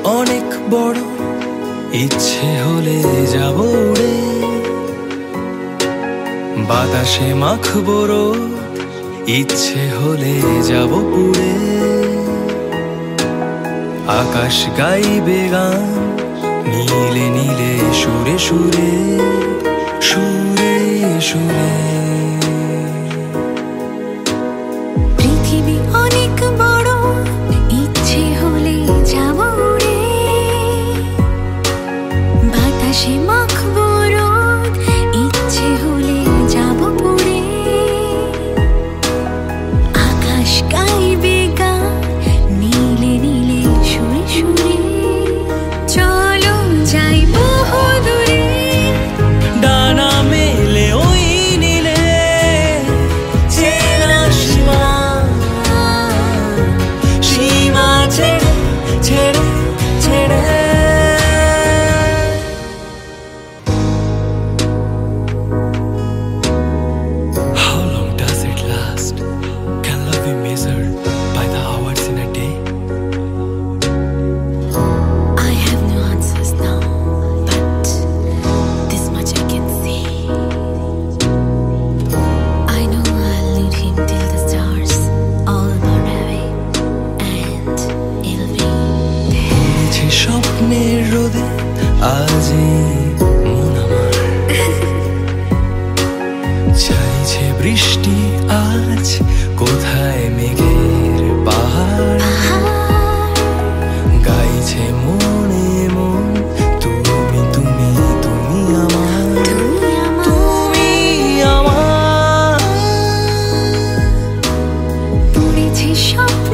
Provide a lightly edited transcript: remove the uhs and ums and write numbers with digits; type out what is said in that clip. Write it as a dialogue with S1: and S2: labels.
S1: অনেক বড় ইচ্ছে হলে যাব উড়ে, বাতাসে মাখবো রোদ, ইচ্ছে হলে যাব পুড়ে। আকাশ গাইবে গান নীলে নীলে সুরে সুরে সুরে সুরে।
S2: পৃথিবী অনেক বড়, ইচ্ছে হলে যাব উড়ে, বাতাসে মাখবো রোদ, ইচ্ছে হলে যাব পুড়ে। আকাশ গাইবে গান নীলে নীলে সুরে সুরে। চলো যাই বহু দূরে,
S1: ডানা মেলে ওই নীলে, চেনা সীমা সীমা ছেড়ে ছেড়ে ছেড়ে। How long does it last? Can love be measured by the hours in a day?
S2: I have no answers now, but this much I can say. I know I'll lead him till the stars all burn away, and it'll be there.
S1: যে স্বপ্নের রোদে আজই মন আমার চাইছে বৃষ্টি আজ, কোথায় মেঘের পাহাড় গাইছে মনে মন তুমি তুমি তুমি আমার,
S2: তুমি আমার,
S1: তুমি আমার।
S2: পড়েছে স্বপ্ন